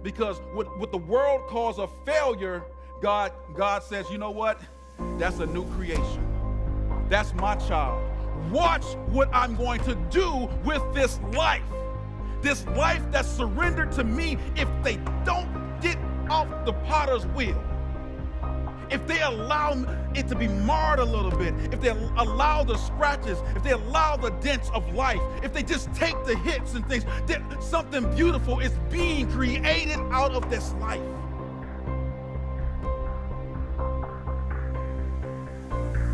Because what the world calls a failure, God says, you know what? That's a new creation. That's my child. Watch what I'm going to do with this life. This life that's surrendered to me. If they don't get off the potter's wheel, if they allow it to be marred a little bit, if they allow the scratches, if they allow the dents of life, if they just take the hits and things, then something beautiful is being created out of this life.